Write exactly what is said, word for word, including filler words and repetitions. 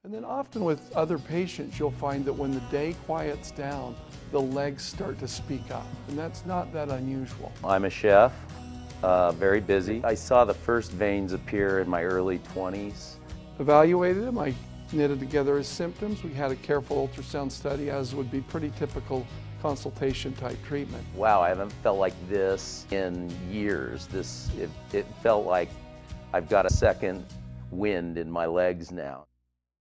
And then often with other patients, you'll find that when the day quiets down, the legs start to speak up, and that's not that unusual. I'm a chef, uh, very busy. I saw the first veins appear in my early twenties. Evaluated him, I knitted together his symptoms. We had a careful ultrasound study, as would be pretty typical consultation type treatment. Wow, I haven't felt like this in years. This, it, it felt like I've got a second wind in my legs now.